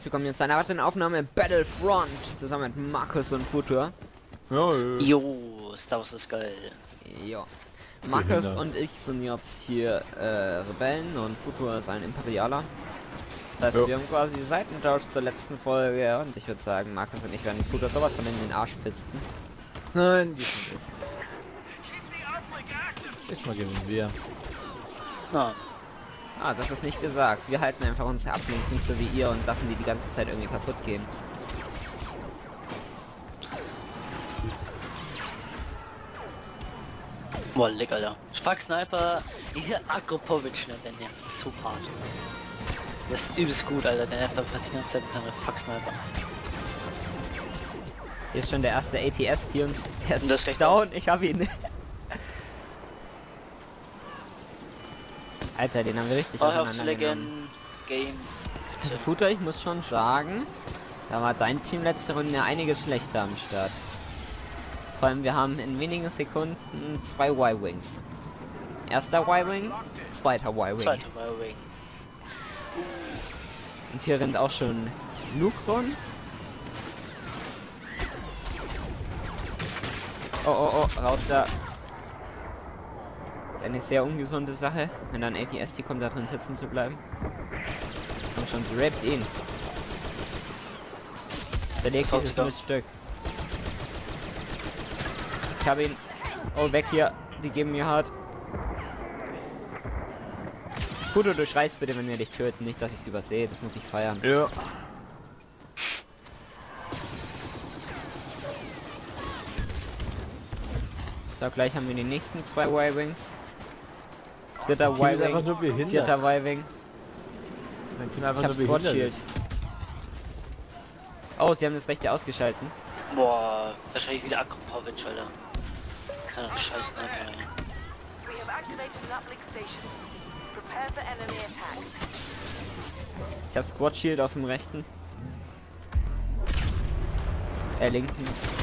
willkommen jetzt zu einer weiteren Aufnahme Battlefront zusammen mit Markus und Futur. Ja, Jo, Star Wars ist geil. Ja. Markus Behindert. und ich sind jetzt hier Rebellen und Futur ist ein Imperialer. Das heißt, Jo. wir haben quasi Seitentausch zur letzten Folge und ich würde sagen, Markus und ich werden Futur sowas von in den Arsch fisten. nein, geht nicht. Diesmal gewinnen wir. Na, Ah, das ist nicht gesagt. Wir halten einfach unsere Ablinks nicht so wie ihr und lassen die ganze Zeit irgendwie kaputt gehen. boah, leck, Alter. Fuck Sniper, dieser Akropovic, ne, der nervt so hart. Das ist übelst gut, Alter, der nervt einfach die ganze Zeit mit seinem Fuck Sniper. Hier ist schon der erste ATS hier und der ist Und das recht down. Ich habe ihn. Alter, den haben wir richtig Oh, hör auf zu auseinandergenommen. lecken. Game. Also Futter, ich muss schon sagen, da war dein Team letzte Runde einiges schlechter am Start. Vor allem wir haben in wenigen Sekunden 2 Y-Wings. Erster Y-Wing, zweiter Y-Wing. Zweiter Wing. Und hier rennt auch schon Luke rum. Oh, oh, oh, raus da. Eine sehr ungesunde Sache, wenn dann ATS die kommt, da drin sitzen zu bleiben. Komm schon, sie rappt ihn. Zerlegt Was dieses haut sie da? Miststück. Ich habe ihn. Oh, weg hier. Die geben mir hart. Fudo, du schreist bitte, wenn wir dich töten. Nicht, dass ich es übersehe. Das muss ich feiern. Ja. So, gleich haben wir die nächsten 2 Y-Wings. Vierter Team ist einfach Y-Wing. nur behindert. Vierter Y-Wing. Mein Team Ich einfach hab nur Squad behindert. Shield. Oh, sie haben das rechte ausgeschalten. Boah, wahrscheinlich wieder Akropovic, Alter. Seiner scheiß Sniper, ey. We have activated an uplink station. Prepare for enemy attack. Ich habe Squad Shield auf dem rechten. Linken.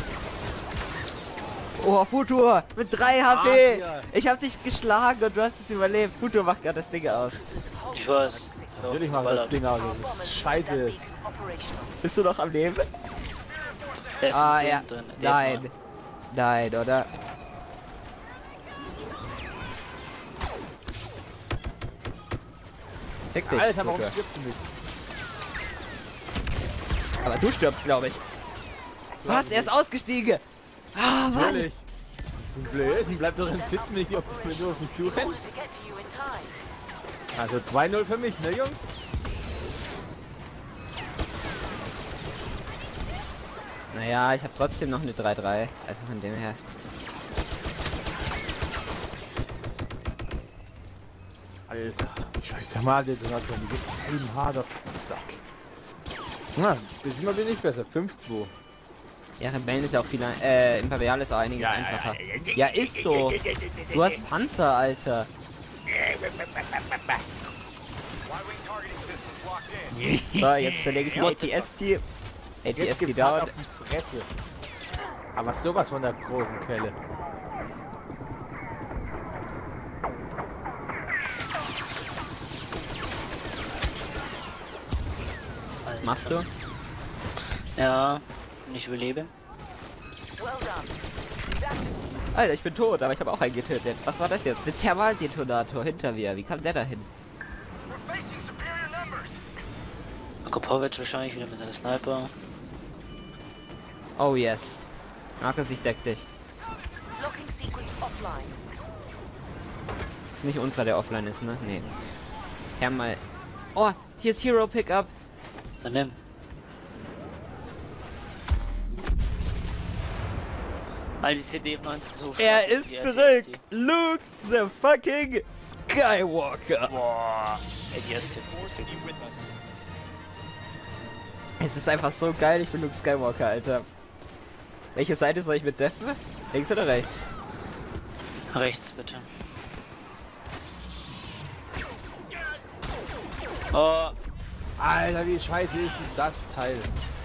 Oh, Futur! Mit 3 HP! ja. Ich habe dich geschlagen und du hast es überlebt. Futur macht gerade das Ding aus. Ich weiß. Natürlich macht das Ding aus. Das ist scheiße. Operational. Bist du noch am Leben? Der ist Ah, im ja. Ding drin. Nein. Nein, oder? Fick dich, Alter, warum Futur. stirbst du nicht? Aber du stirbst, glaube ich. Was? Er ist ausgestiegen! Ah, Mann! Natürlich. Ich bin blöd. Ich bleib doch sitzen, wenn ich auf mich zurenne. To get to you in time. Also 2-0 für mich, ne Jungs? Naja, ich habe trotzdem noch eine 3-3. Also von dem her. Alter. Scheiße, mal der Donator. Die gibt einen harter Sack. Na, diesmal bin ich besser. 5-2. Ja, Rebellen ist ja auch viel... Imperial ist auch einiges einfacher. Ja, ist so. Du hast Panzer, Alter. So, jetzt zerlege ich ein ATS-Team. Jetzt ATS die gibt's hart down. auf die Fresse. Aber sowas von der großen Kelle. Alter. Machst du? Ja, und ich überlebe. Well done. Alter, ich bin tot, aber ich habe auch einen getötet. Was war das jetzt? Der Thermaldetonator hinter mir. Wie kam der dahin? Akropovic wahrscheinlich wieder mit seinem Sniper. Oh yes. Markus, ich deck dich. Locking sequence offline. Ist nicht unserer, der offline ist, ne? Nee. Thermal... Oh, hier ist Hero Pickup. Dann nimm. All die CD-19 so Er stark, ist die zurück. ATST. Luke the fucking Skywalker. Boah, ATST. Es ist einfach so geil, ich bin Luke Skywalker, Alter. Welche Seite soll ich mit deffen? Links oder rechts? Rechts, bitte. Oh, Alter, wie scheiße ist denn das Teil?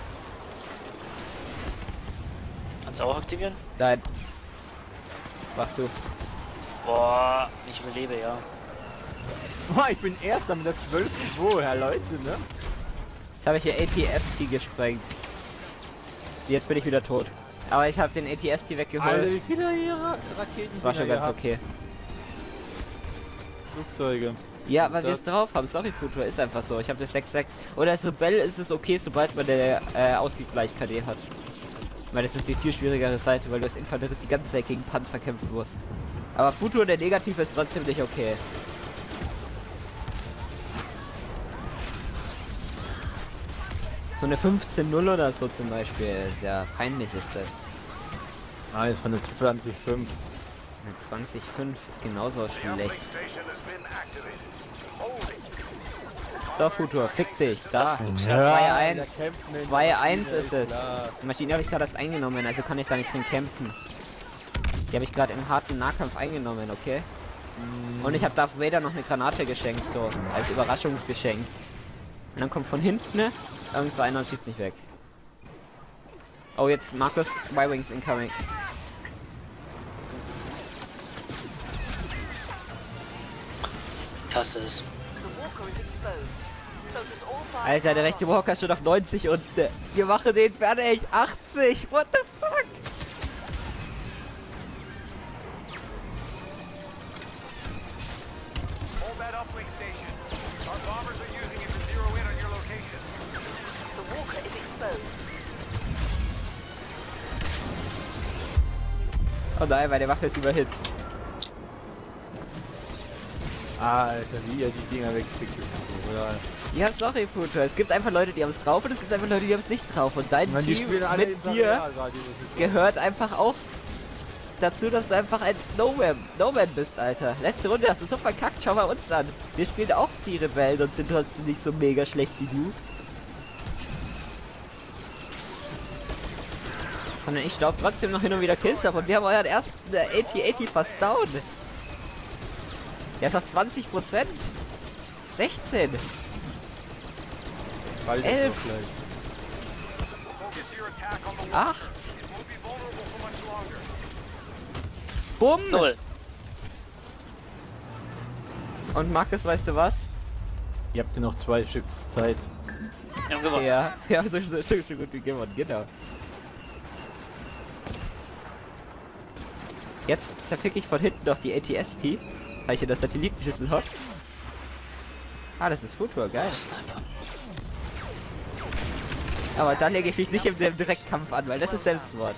kannst du auch aktivieren? Nein. Mach du. Boah, ich überlebe, ja. Oh, ich bin Erster mit der 12-2, Herr Leute, ne? Jetzt habe ich hier ATST gesprengt. Jetzt bin ich wieder tot. Aber ich habe den ATST weggeholt. Alter, wie viele hier Raketen? Das war schon ganz okay. Flugzeuge. Ja, weil wir das? es drauf haben. Sorry, Futur, ist einfach so. Ich habe das 6-6. Oder als Rebell ist es okay, sobald man der Ausgleich KD hat. Weil das ist die viel schwierigere Seite, weil du als Infanterist die ganze Zeit gegen Panzer kämpfen musst. Aber Futur, der Negativ, ist trotzdem nicht okay. So eine 15-0 oder so zum Beispiel, ist ja peinlich ist das. Ah, jetzt von der 20.5. Eine 20-5 ist genauso schlecht. So, Futur, fick dich, da. 2-1. 2-1 ist es. Die Maschine habe ich gerade erst eingenommen, also kann ich da nicht drin kämpfen. Die habe ich gerade im harten Nahkampf eingenommen, okay? Und ich habe Darth Vader noch eine Granate geschenkt, so, als Überraschungsgeschenk. Und dann kommt von hinten, ne? Irgend so einer und schießt mich weg. Oh, jetzt Markus, Y-Wings incoming. Ich hasse es. The walker is exposed. Focus all fire. Alter, der rechte Walker steht auf 90 und wir machen den fertig. 80, what the fuck? Hold that uplink station. Our bombers are using it to zero in on your location. The walker is exposed. Oh nein, meine Waffe ist überhitzt. Alter, wie er die Dinger wegkriegt. Ja, sorry, Futur. Es gibt einfach Leute, die haben es drauf und es gibt einfach Leute, die haben es nicht drauf. Und dein Die Team spielen alle mit dir gehört einfach auch dazu, dass du einfach ein No-Man bist, Alter. Letzte Runde hast du so verkackt, schau mal uns an. Wir spielen auch die Rebellen und sind trotzdem nicht so mega schlecht wie du. Sondern ich staub trotzdem noch hin und wieder Kills ab und wir haben euren ersten 80-80 fast down. Der ist auf 20%. 16. 11. 8. Bumm. 0. Und Markus, weißt du was? Ihr habt ja noch 2 Stück Zeit. Wir haben gewonnen. Ja, so gut wie gewonnen, genau. Jetzt zerfick ich von hinten noch die ATST, weil ich hier das Satellit geschissen hab. Ah, das ist Futur, geil. Oh, Sniper. Aber dann lege ich mich nicht im Direktkampf an, weil das ist Selbstmord.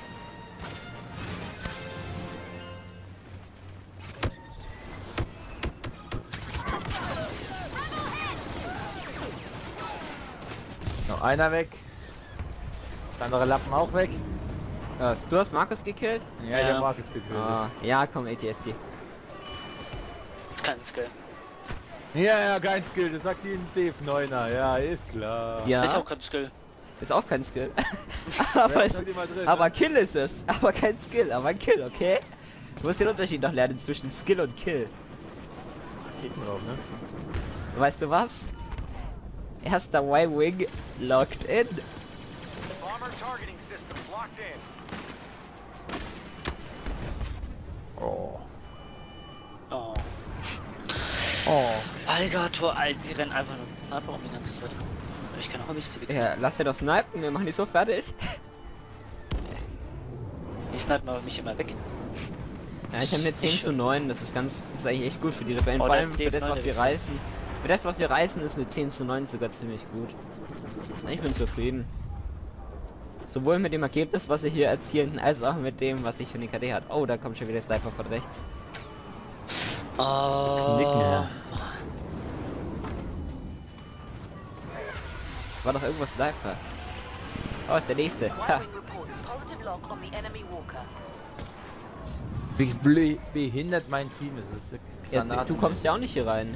Noch einer weg. Der andere Lappen auch weg. Was, du hast Markus gekillt? Ja, Ja. der Markus getötet. Ah, ja, komm, ATST. Kein Skill. Ja, kein Skill, das sagt Ihnen Dave 9er. Ja, ist klar. Ja, Ist auch kein Skill. ist auch kein Skill. Ja, aber, ist halt immer drin, aber ne? Kill ist es. Aber kein Skill, aber ein Kill, okay? Du musst den Unterschied noch lernen zwischen Skill und Kill. Geht drauf, ne? Weißt du was? Erster Y-Wing locked in. Bomber targeting systems locked in. Oh. Oh. Oh. Alligator, Alter, die rennen einfach nur mit Sniper um die ganze Zeit. Hab ich keine Hobbys zu wichsen. Ja, lass dir doch snipen, wir machen die so fertig. Die snipen aber mich immer weg. Ja, ich habe eine 10 zu 9, das ist eigentlich echt gut für die Rebellen. Oh, Vor da allem ist für das, Dave was wir 9, reißen. Für das, was wir reißen, ist eine 10 zu 9 sogar ziemlich gut. Ich bin zufrieden. Sowohl mit dem Ergebnis, was wir hier erzielen, als auch mit dem, was ich für den KD hat. Oh, da kommt schon wieder Sniper von rechts. Oh. Knicken. War doch irgendwo Sniper. Oh, ist der nächste. Ha. Y-wing reports positive lock on the enemy walker. Wie behindert mein Team ist. Das ist Ja, du kommst ja auch nicht hier rein.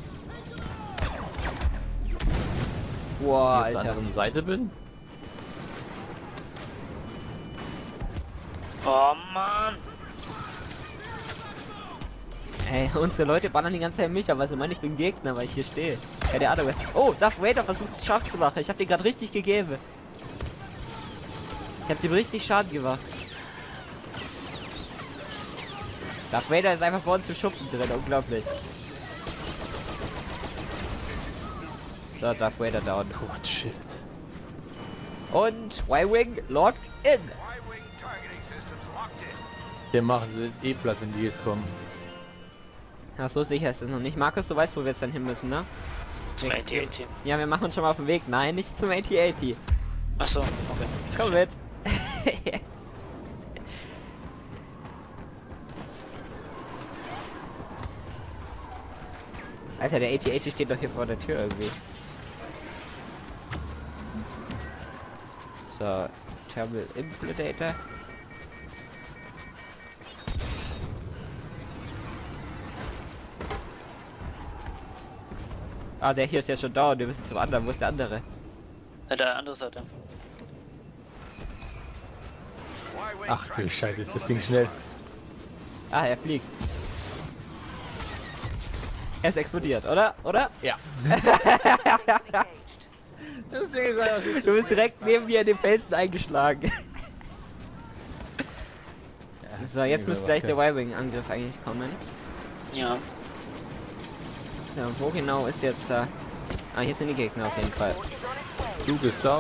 Boah, auf der Alter. anderen Seite bin. Oh Mann. Ey, unsere Leute ballern die ganze Zeit mich, aber sie meinen, ich bin Gegner, weil ich hier stehe. Keine Ahnung was. Oh, Darth Vader versucht es scharf zu machen. Ich habe den gerade richtig gegeben. Ich habe dem richtig Schaden gemacht. Darth Vader ist einfach vor uns im Schuppen drin, unglaublich. So, Darth Vader down. Gott, shit. Und Y-Wing locked in. Y-wing targeting systems locked in. Der machen sie eh platt, wenn die jetzt kommen. Ach so, sicher ist es noch nicht. Markus, du weißt, wo wir jetzt dann hin müssen, ne? Zum AT-AT. Ja, wir machen uns schon mal auf den Weg. Nein, nicht zum AT-AT. Achso, okay. ich Komm verstehe. mit. Alter, der AT-AT steht doch hier vor der Tür irgendwie. So, Thermal Implicator. Ah, der hier ist ja schon da und wir müssen zum anderen. Wo ist der andere? Der andere Seite. Y-wing Ach du Scheiße, ist das Ding schnell. Ah, er fliegt. Er ist explodiert, oder? Oder? Ja. Engaged. Das Ding ist einfach Du bist direkt neben mir in den Felsen eingeschlagen. So, jetzt müsste gleich der Y-Wing-Angriff eigentlich kommen. Ja. So, wo genau ist jetzt... Ah, hier sind die Gegner auf jeden Fall. Is on its way. Du bist down.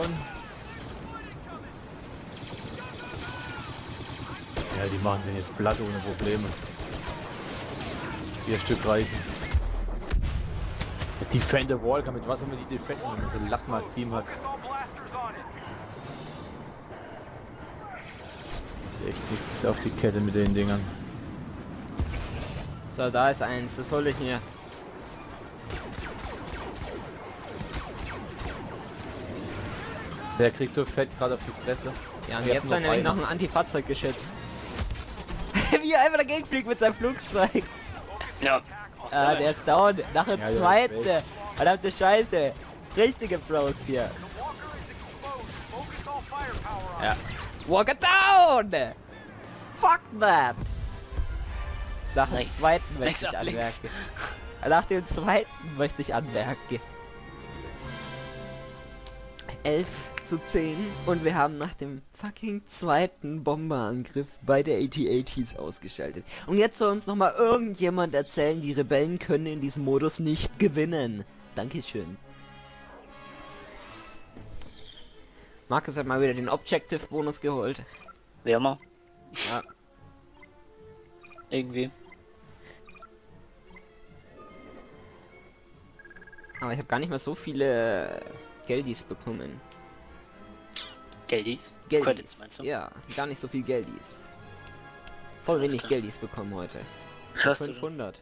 Ja, die machen den jetzt platt ohne Probleme. 4 Stück reichen. Der Defender Wall kann mit was immer die defenden, wenn man so ein Lackmaß-Team hat. Focus all blasters on it. Echt nichts auf die Kette mit den Dingern. So, da ist eins. Das hole ich mir. Der kriegt so fett gerade auf die Fresse. Ja, und Wir jetzt hatten dann nämlich noch noch ein Antifahrzeuggeschütz. Wie er einfach dagegen fliegt mit seinem Flugzeug. Ja. Ah, der ist down. Nach dem Ja, der ist zweiten. weg. Verdammte Scheiße. Richtige Bros hier. The walker is exposed. Focus all firepower on Ja. it. Walker down! Fuck that! Nach dem Nice. zweiten möchte Nice ich ab links. anmerken. Nach dem zweiten möchte ich anmerken. 11:10 und wir haben nach dem fucking zweiten Bomberangriff beide AT-ATs ausgeschaltet. Und jetzt soll uns noch mal irgendjemand erzählen, die Rebellen können in diesem Modus nicht gewinnen. Dankeschön. Markus hat mal wieder den Objective-Bonus geholt. Wie immer. Ja. Irgendwie. Aber ich habe gar nicht mehr so viele Geldis bekommen. Geldies? Geldis. Credits meinst du? Ja, gar nicht so viel Geldis. Voll wenig klar. Geldis bekommen heute. Was hast du? 500.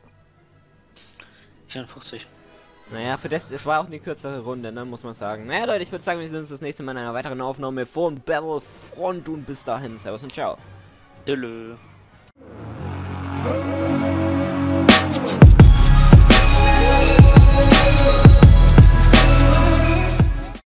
54. Naja, für das, es war auch eine kürzere Runde, ne, muss man sagen. Naja, Leute, ich würde sagen, wir sehen uns das nächste Mal in einer weiteren Aufnahme von Battlefront und bis dahin, servus und ciao. Dölö.